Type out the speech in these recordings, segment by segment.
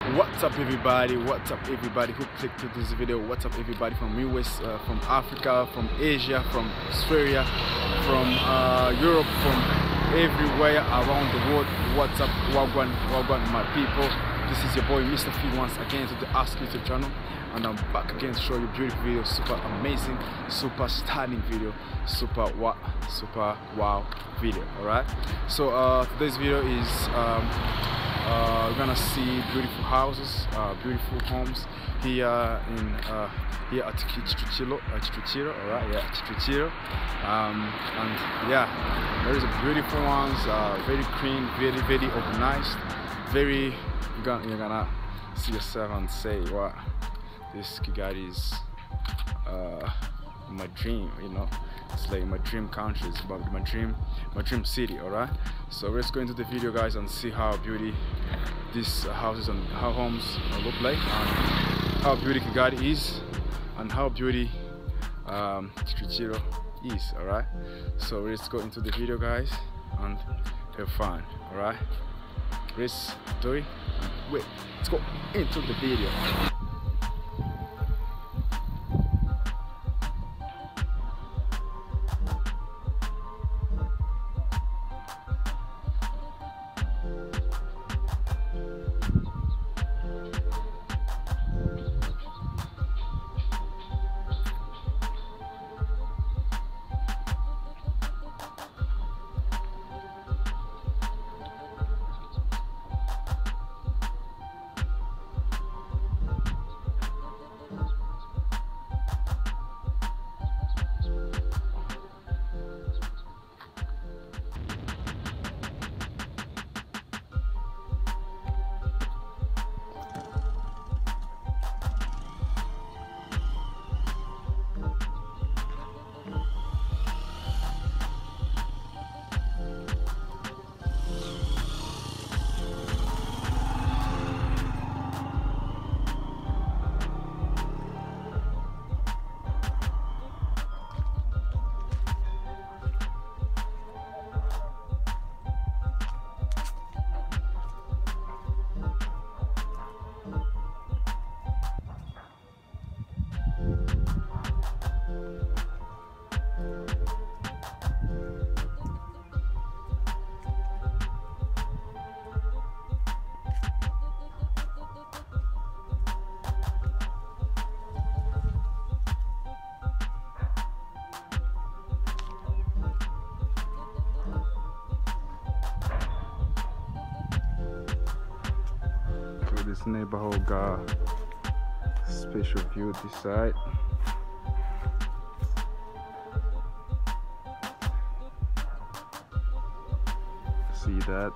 What's up everybody, what's up everybody who clicked to this video, what's up everybody from US, from Africa, from Asia, from Australia, from Europe, from everywhere around the world. What's up, wagwan my people. This is your boy Mr. Feed once again to the Ask YouTube channel, and I'm back again to show you beautiful video, super amazing, super stunning video, super wow video. Alright, so today's video is we're gonna see beautiful houses, beautiful homes here in here at Kicukiro, alright, yeah, Kicukiro, and yeah, there is a beautiful ones, very clean, very organized, very. You're gonna see yourself and say, "What, this Kigali is my dream, you know, it's like my dream country, it's about my dream city." All right, so let's go into the video, guys, and see how beauty these houses and how homes look like, and how beauty Kigali is, and how beauty Kicukiro is. All right, so let's go into the video, guys, and have fun. All right, let's do it. Wait, let's go into the video. This neighborhood got special view this side. See that?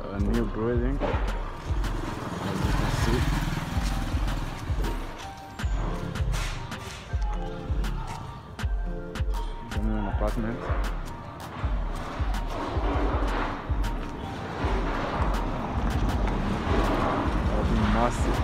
a new building, as you can see. The new apartment. Massive.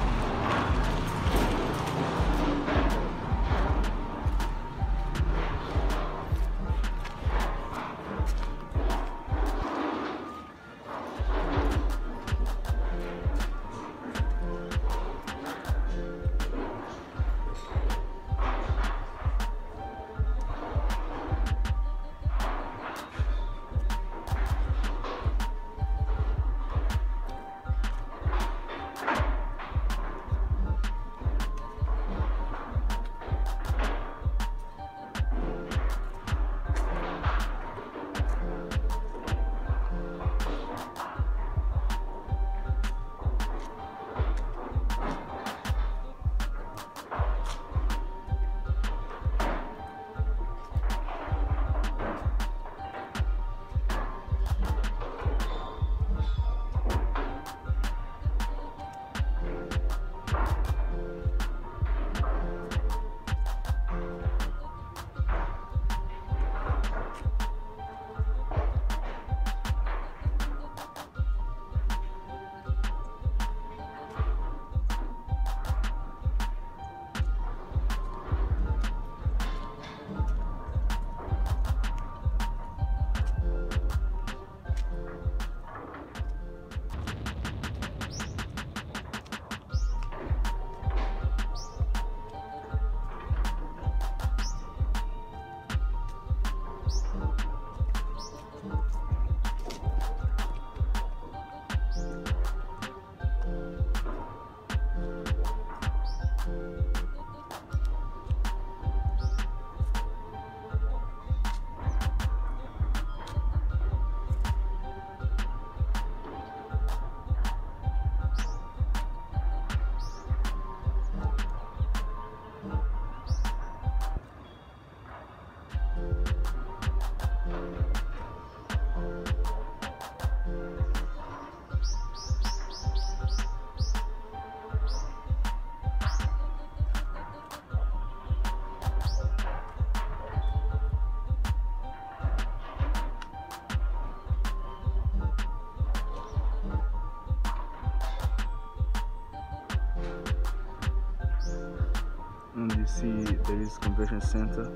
And you see there is convention center,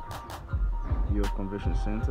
your convention center.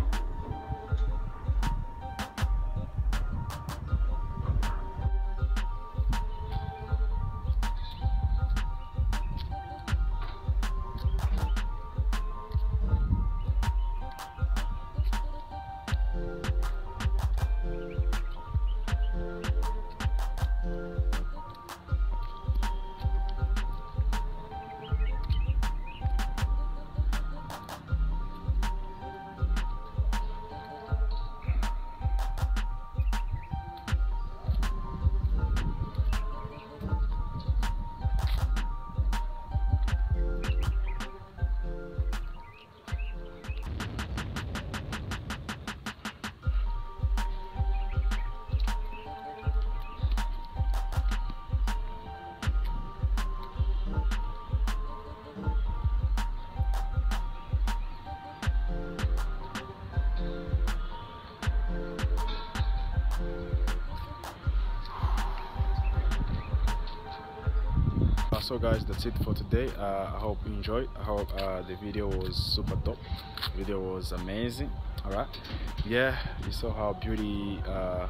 So guys, that's it for today. I hope you enjoyed. I hope the video was super dope. The video was amazing. All right, yeah, you saw how beauty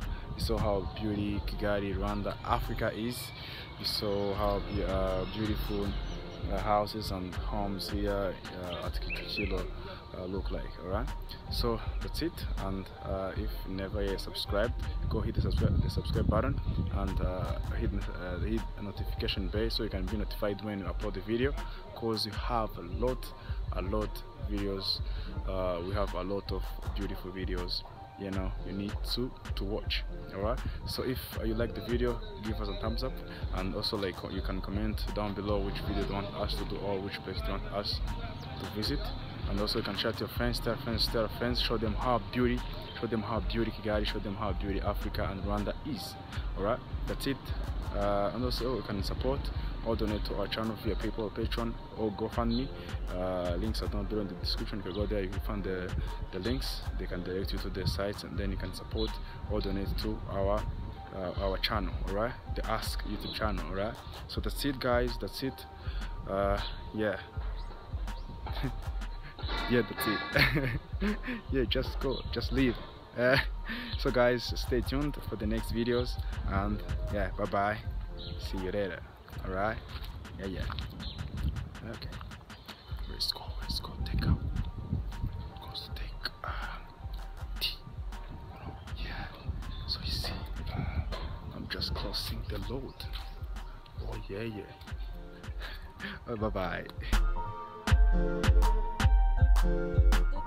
Kigali, Rwanda, Africa is. You saw how beautiful houses and homes here at Kicukiro look like. All right, so that's it. And if never yet subscribed, go hit the subscribe button and hit the notification bell so you can be notified when you upload the video, because you have a lot videos. We have a lot of beautiful videos, you know, you need to watch. All right, so if you like the video, give us a thumbs up, and also like you can comment down below which video you want us to do or which place you want us to visit. And also you can chat your friends, tell friends, show them how beauty show them how beauty Kigali, show them how beauty Africa and Rwanda is. Alright, that's it. And also you can support or donate to our channel via PayPal or Patreon or GoFundMe. Links are down below in the description. If you go there, you can find the links. They can direct you to the sites, and then you can support or donate to our channel. Alright, the Ask YouTube channel. Alright, so that's it, guys. That's it. Yeah. Yeah, that's it. Yeah, just go, just leave. So guys, stay tuned for the next videos, and yeah, bye bye, see you later. All right, yeah, okay, let's go take out, let's take tea, yeah. So you see, I'm just crossing the road. Oh yeah. Bye bye.